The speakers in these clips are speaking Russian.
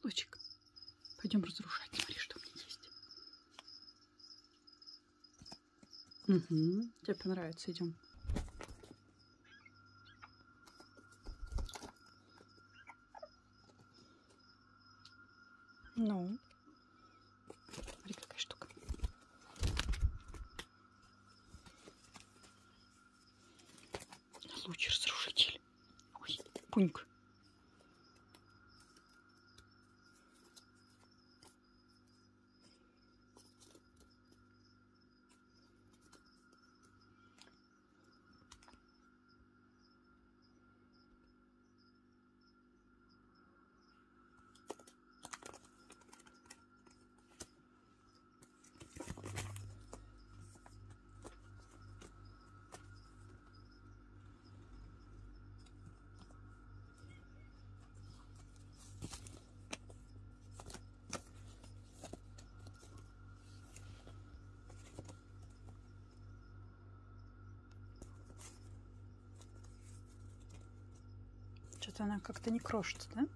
Лучик, пойдем разрушать. Смотри, что у меня есть. Угу. Тебе понравится. Идем. Ну, смотри, какая штука. Луч разрушитель. Ой, пуньк. Что-то она как-то не крошится, да?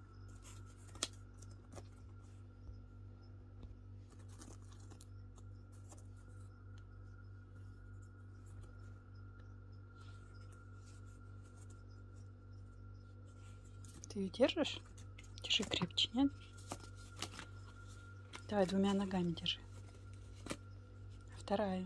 Ты ее держишь? Держи крепче, нет? Давай двумя ногами держи. Вторая.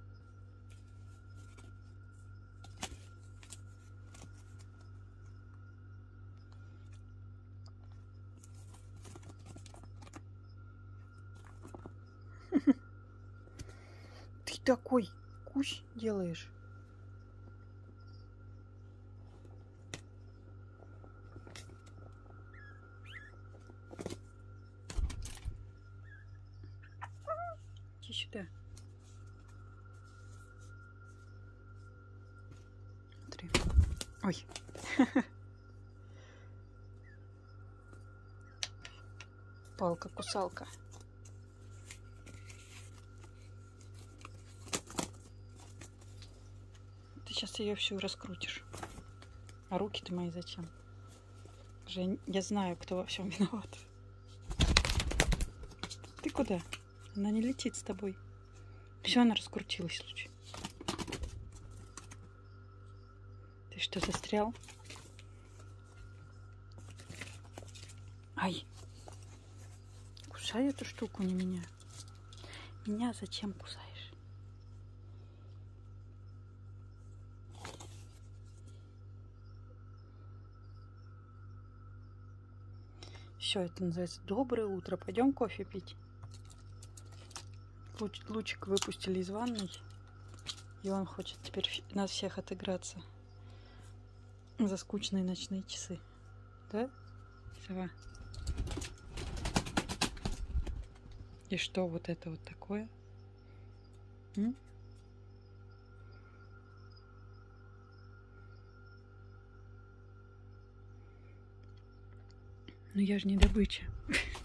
Ты такой кусь делаешь. Иди сюда. Смотри. Ой. Палка-кусалка. Ты сейчас ее всю раскрутишь. А руки-то мои зачем? Я знаю, кто во всем виноват. Ты куда? Она не летит с тобой. Все, она раскрутилась, Луч. Ты что, застрял? Ай! Кусай эту штуку, не меня. Меня зачем кусаешь? Все, это называется доброе утро. Пойдем кофе пить. Лучик выпустили из ванной, и он хочет теперь нас всех отыграться за скучные ночные часы. Да, сова? И что вот это вот такое? М? Ну я же не добыча.